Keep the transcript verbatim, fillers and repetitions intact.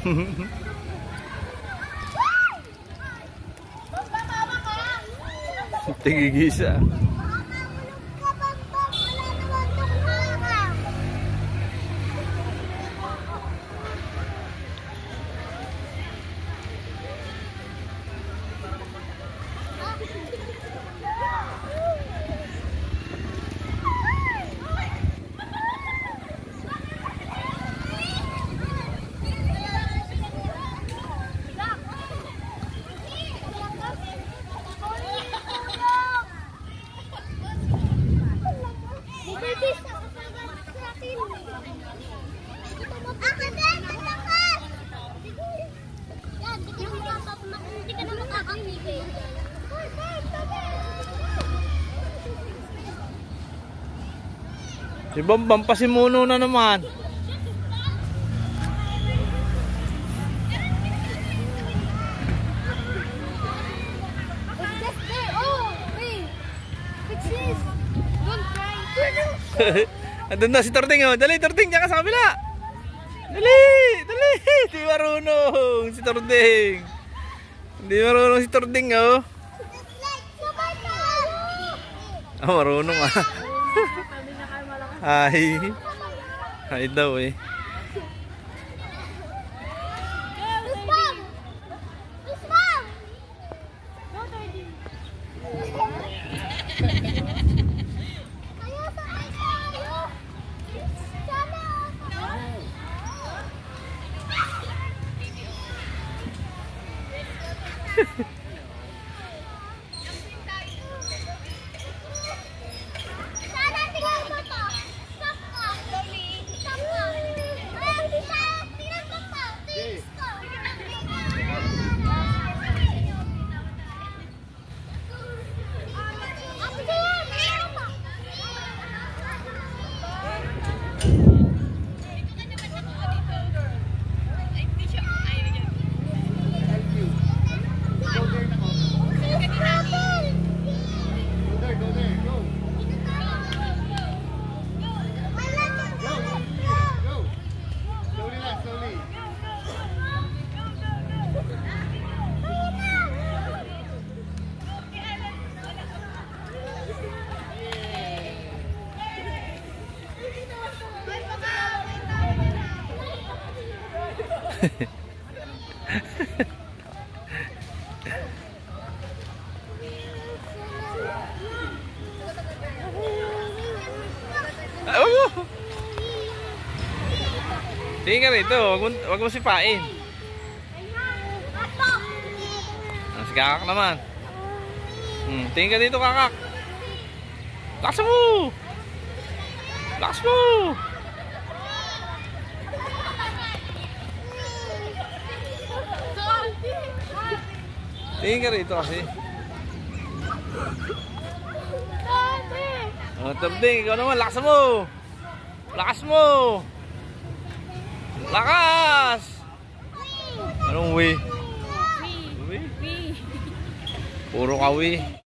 Tigigisa. Si Bambam pasimuno na naman. Andun na si Tording, oh. Dali, Tording, diyan ka sa kabila. Dali, dali. Hindi marunong si Tording. Hindi marunong si Tording, oh. Ah, oh, marunong ah. Hi. Hi daw eh. Tingin ka rito, wag mo, wag mo sipain. Ah, si Kakak naman. Hmm, tingin ka dito, Kakak. Lakas mo! Lakas mo! Tingin ka rito kasi. Oh, Tording, ikaw naman, lakas mo! Lakas mo! Lakas! Anong wi? Wi? Puro ka wi.